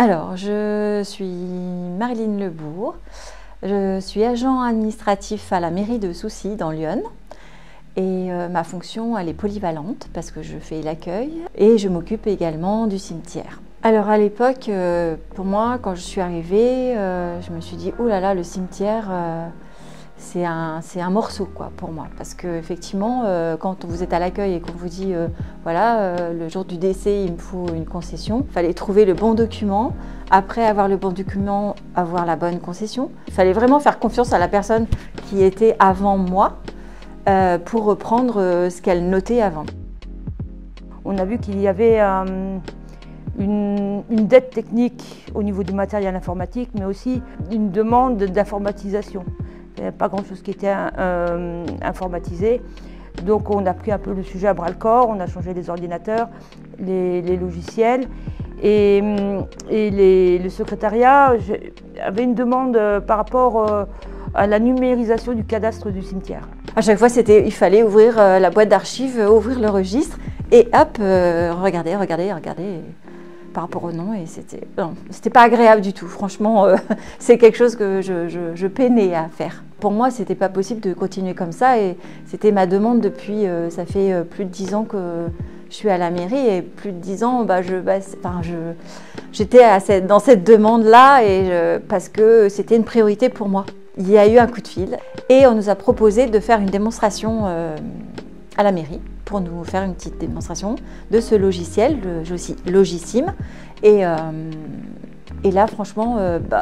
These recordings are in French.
Alors, je suis Marilyn Lebourg, je suis agent administratif à la mairie de Soucy dans l'Yonne et ma fonction elle est polyvalente parce que je fais l'accueil et je m'occupe également du cimetière. Alors à l'époque, pour moi, quand je suis arrivée, je me suis dit « Oh là là, le cimetière, c'est un morceau quoi, pour moi ». Parce qu'effectivement, quand vous êtes à l'accueil et qu'on vous dit « Voilà, le jour du décès, il me faut une concession », il fallait trouver le bon document. Après avoir le bon document, avoir la bonne concession. Il fallait vraiment faire confiance à la personne qui était avant moi pour reprendre ce qu'elle notait avant. On a vu qu'il y avait une dette technique au niveau du matériel informatique, mais aussi une demande d'informatisation. Il n'y avait pas grand-chose qui était informatisé. Donc on a pris un peu le sujet à bras-le-corps, on a changé les ordinateurs, les logiciels. Et le secrétariat avait une demande par rapport à la numérisation du cadastre du cimetière. À chaque fois, il fallait ouvrir la boîte d'archives, ouvrir le registre et hop, regarder par rapport au nom. Et c'était pas agréable du tout. Franchement, c'est quelque chose que je peinais à faire. Pour moi, c'était pas possible de continuer comme ça et c'était ma demande depuis, ça fait plus de 10 ans que je suis à la mairie et plus de 10 ans, j'étais dans cette demande-là parce que c'était une priorité pour moi. Il y a eu un coup de fil et on nous a proposé de faire une démonstration à la mairie pour nous faire une petite démonstration de ce logiciel, le Logisim. Et là, franchement,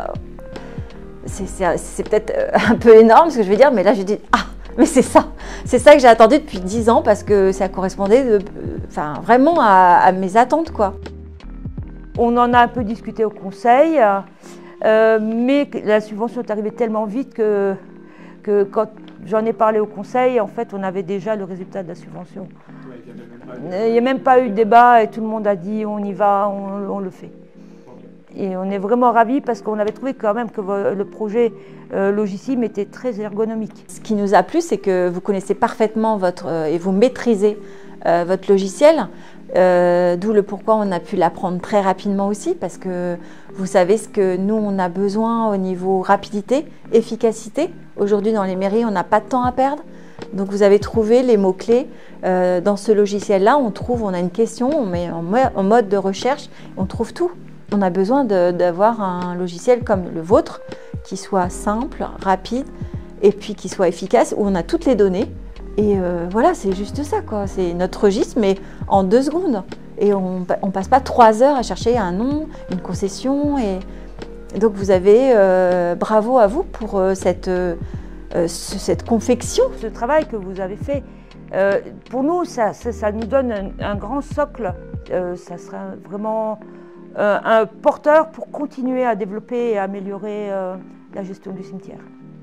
c'est peut-être un peu énorme ce que je vais dire, mais là, je dis « Ah !» Mais c'est ça que j'ai attendu depuis 10 ans parce que ça correspondait vraiment à mes attentes, quoi. On en a un peu discuté au conseil, mais la subvention est arrivée tellement vite que quand j'en ai parlé au conseil, en fait, on avait déjà le résultat de la subvention. Il n'y a même pas eu de débat et tout le monde a dit on y va, on le fait. Et on est vraiment ravis parce qu'on avait trouvé quand même que le projet Logisim était très ergonomique. Ce qui nous a plu, c'est que vous connaissez parfaitement et vous maîtrisez votre logiciel, d'où le pourquoi on a pu l'apprendre très rapidement aussi, parce que vous savez ce que nous on a besoin au niveau rapidité, efficacité. Aujourd'hui dans les mairies, on n'a pas de temps à perdre. Donc vous avez trouvé les mots-clés dans ce logiciel-là. On a une question, on met en mode de recherche, on trouve tout. On a besoin d'avoir un logiciel comme le vôtre, qui soit simple, rapide, et puis qui soit efficace, où on a toutes les données. Et voilà, c'est juste ça, quoi. C'est notre registre, mais en 2 secondes. Et on passe pas 3 heures à chercher un nom, une concession. Et donc vous avez, bravo à vous pour cette confection. Ce travail que vous avez fait, pour nous, ça nous donne un grand socle. Ça sera vraiment un porteur pour continuer à développer et améliorer la gestion du cimetière.